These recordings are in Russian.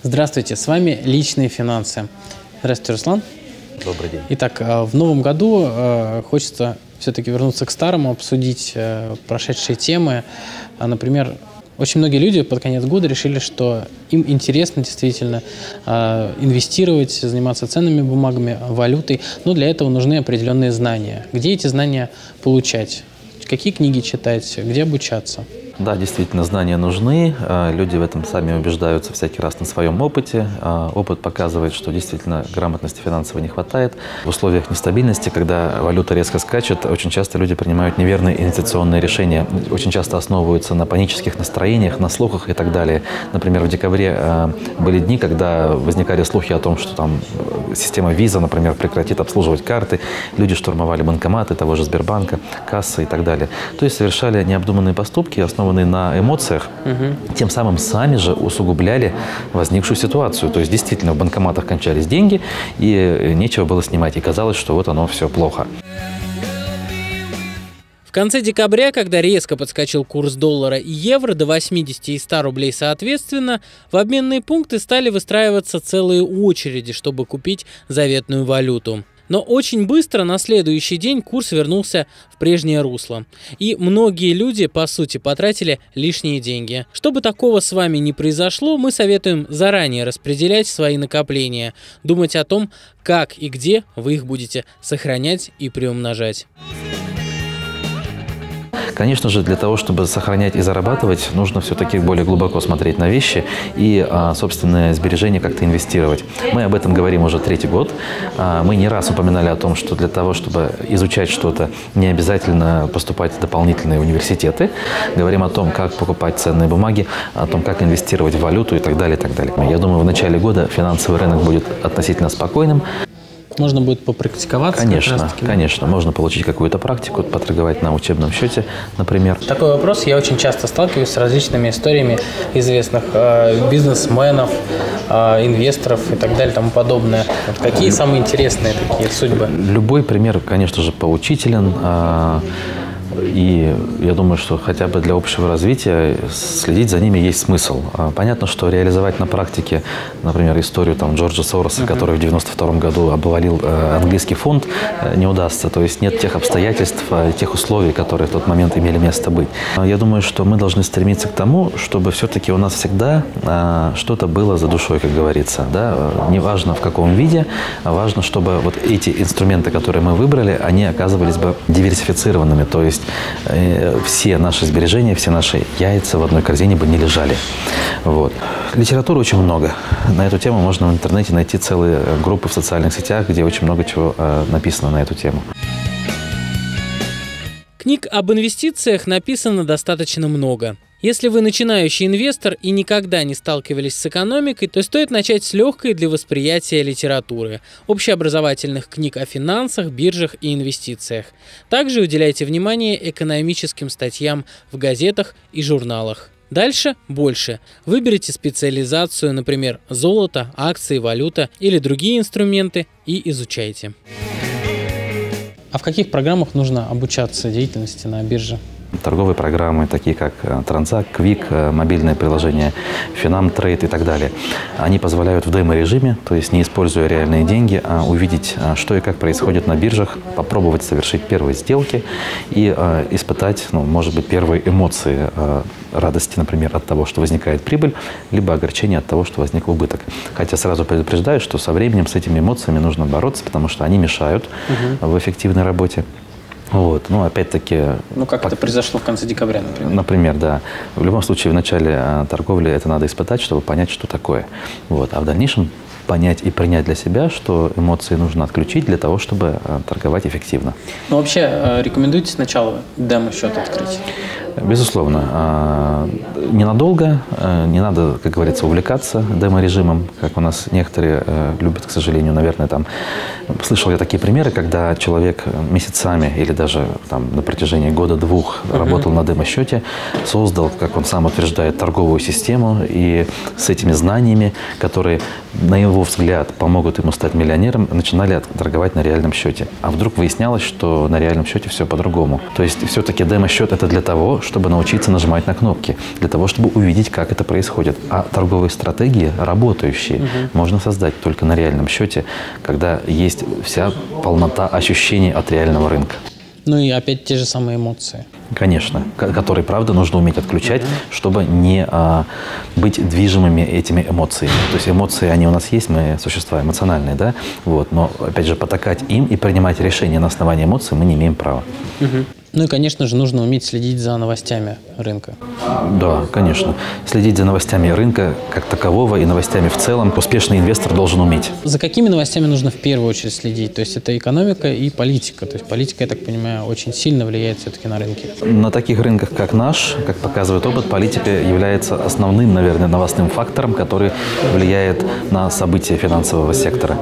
Здравствуйте, с вами «Личные финансы». Здравствуйте, Руслан. Добрый день. Итак, в новом году хочется все-таки вернуться к старому, обсудить прошедшие темы. Например, очень многие люди под конец года решили, что им интересно действительно инвестировать, заниматься ценными бумагами, валютой, но для этого нужны определенные знания. Где эти знания получать? Какие книги читать? Где обучаться? Да, действительно, знания нужны. Люди в этом сами убеждаются всякий раз на своем опыте. Опыт показывает, что действительно грамотности финансовой не хватает. В условиях нестабильности, когда валюта резко скачет, очень часто люди принимают неверные инвестиционные решения. Очень часто основываются на панических настроениях, на слухах и так далее. Например, в декабре были дни, когда возникали слухи о том, что там система Visa, например, прекратит обслуживать карты. Люди штурмовали банкоматы того же Сбербанка, кассы и так далее. То есть совершали необдуманные поступки, основанные на эмоциях, тем самым сами же усугубляли возникшую ситуацию. То есть действительно в банкоматах кончались деньги, и нечего было снимать. И казалось, что вот оно все плохо. В конце декабря, когда резко подскочил курс доллара и евро до 80 и 100 рублей соответственно, в обменные пункты стали выстраиваться целые очереди, чтобы купить заветную валюту. Но очень быстро на следующий день курс вернулся в прежнее русло. И многие люди, по сути, потратили лишние деньги. Чтобы такого с вами не произошло, мы советуем заранее распределять свои накопления, думать о том, как и где вы их будете сохранять и приумножать. Конечно же, для того, чтобы сохранять и зарабатывать, нужно все-таки более глубоко смотреть на вещи и собственное сбережение как-то инвестировать. Мы об этом говорим уже третий год. Мы не раз упоминали о том, что для того, чтобы изучать что-то, не обязательно поступать в дополнительные университеты. Говорим о том, как покупать ценные бумаги, о том, как инвестировать в валюту и так далее, и так далее. Я думаю, в начале года финансовый рынок будет относительно спокойным. Можно будет попрактиковаться? Конечно, конечно. Можно получить какую-то практику, поторговать на учебном счете, например. Такой вопрос. Я очень часто сталкиваюсь с различными историями известных бизнесменов, инвесторов и так далее, тому подобное. Вот какие самые интересные такие судьбы? Любой пример, конечно же, поучителен. И я думаю, что хотя бы для общего развития следить за ними есть смысл. Понятно, что реализовать на практике, например, историю Джорджа Сороса, который в 1992 году обвалил английский фунт, не удастся. То есть нет тех обстоятельств, тех условий, которые в тот момент имели место быть. Я думаю, что мы должны стремиться к тому, чтобы все-таки у нас всегда что-то было за душой, как говорится. Да? Неважно в каком виде, важно, чтобы вот эти инструменты, которые мы выбрали, они оказывались бы диверсифицированными. То есть все наши сбережения, все наши яйца в одной корзине бы не лежали. Вот. Литературы очень много. На эту тему можно в интернете найти целые группы в социальных сетях, где очень много чего написано на эту тему. Книг об инвестициях написано достаточно много. Если вы начинающий инвестор и никогда не сталкивались с экономикой, то стоит начать с легкой для восприятия литературы, общеобразовательных книг о финансах, биржах и инвестициях. Также уделяйте внимание экономическим статьям в газетах и журналах. Дальше больше. Выберите специализацию, например, золото, акции, валюта или другие инструменты и изучайте. А в каких программах нужно обучаться деятельности на бирже? Торговые программы, такие как Транзак, Квик, мобильное приложение Финам-трейд и так далее. Они позволяют в демо-режиме, то есть не используя реальные деньги, увидеть, что и как происходит на биржах, попробовать совершить первые сделки и испытать, может быть, первые эмоции радости, например, от того, что возникает прибыль, либо огорчение от того, что возник убыток. Хотя сразу предупреждаю, что со временем с этими эмоциями нужно бороться, потому что они мешают в эффективной работе. Вот. Опять-таки... как это произошло в конце декабря, например? Например, да. В любом случае, в начале торговли это надо испытать, чтобы понять, что такое. Вот. А в дальнейшем понять и принять для себя, что эмоции нужно отключить для того, чтобы торговать эффективно. Вообще, рекомендуете сначала демо-счет открыть? Безусловно. Ненадолго, не надо, как говорится, увлекаться демо-режимом, как у нас некоторые любят, к сожалению, наверное, слышал я такие примеры, когда человек месяцами или даже на протяжении года-двух работал на демо-счете, создал, как он сам утверждает, торговую систему, и с этими знаниями, которые, на его взгляд, помогут ему стать миллионером, начинали торговать на реальном счете. А вдруг выяснялось, что на реальном счете все по-другому. То есть все-таки демо-счет – это для того, чтобы научиться нажимать на кнопки, для того, чтобы увидеть, как это происходит. А торговые стратегии, работающие, можно создать только на реальном счете, когда есть вся полнота ощущений от реального рынка. Ну и опять те же самые эмоции. Конечно, которые, правда, нужно уметь отключать, чтобы не быть движимыми этими эмоциями. То есть эмоции, они у нас есть, мы существа эмоциональные, да? Вот, но, опять же, потакать им и принимать решения на основании эмоций мы не имеем права. Ну и, конечно же, нужно уметь следить за новостями рынка. Да, конечно. Следить за новостями рынка как такового и новостями в целом успешный инвестор должен уметь. За какими новостями нужно в первую очередь следить? То есть это экономика и политика. То есть политика, я так понимаю, очень сильно влияет все-таки на рынки. На таких рынках, как наш, как показывает опыт, политика является основным, наверное, новостным фактором, который влияет на события финансового сектора.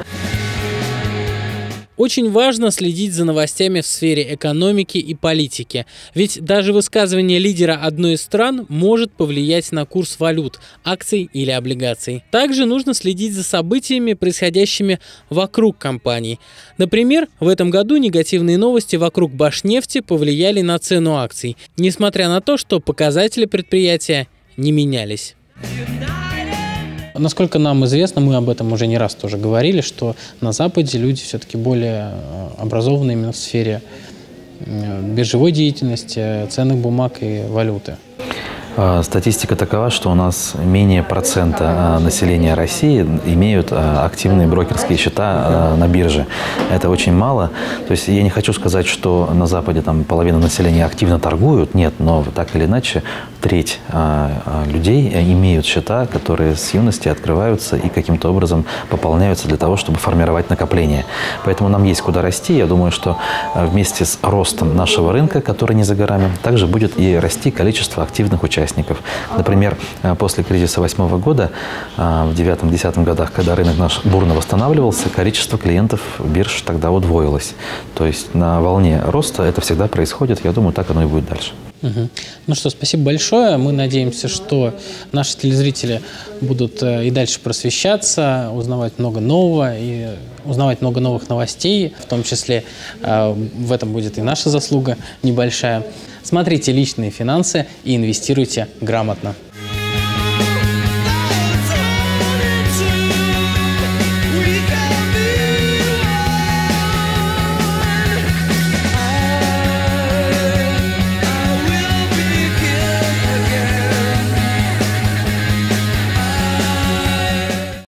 Очень важно следить за новостями в сфере экономики и политики. Ведь даже высказывание лидера одной из стран может повлиять на курс валют, акций или облигаций. Также нужно следить за событиями, происходящими вокруг компаний. Например, в этом году негативные новости вокруг Башнефти повлияли на цену акций, несмотря на то, что показатели предприятия не менялись. Насколько нам известно, мы об этом уже не раз тоже говорили, что на Западе люди все-таки более образованы именно в сфере биржевой деятельности, ценных бумаг и валюты. Статистика такова, что у нас менее процента населения России имеют активные брокерские счета на бирже. Это очень мало. То есть я не хочу сказать, что на Западе там половина населения активно торгуют. Нет, но так или иначе треть людей имеют счета, которые с юности открываются и каким-то образом пополняются для того, чтобы формировать накопления. Поэтому нам есть куда расти. Я думаю, что вместе с ростом нашего рынка, который не за горами, также будет и расти количество активных участников. Например, после кризиса 2008 года, в 2009-2010 годах, когда рынок наш бурно восстанавливался, количество клиентов бирж тогда удвоилось. То есть на волне роста это всегда происходит. Я думаю, так оно и будет дальше. Ну что, спасибо большое. Мы надеемся, что наши телезрители будут и дальше просвещаться, узнавать много нового и узнавать много новых новостей, в том числе в этом будет и наша заслуга небольшая. Смотрите личные финансы и инвестируйте грамотно.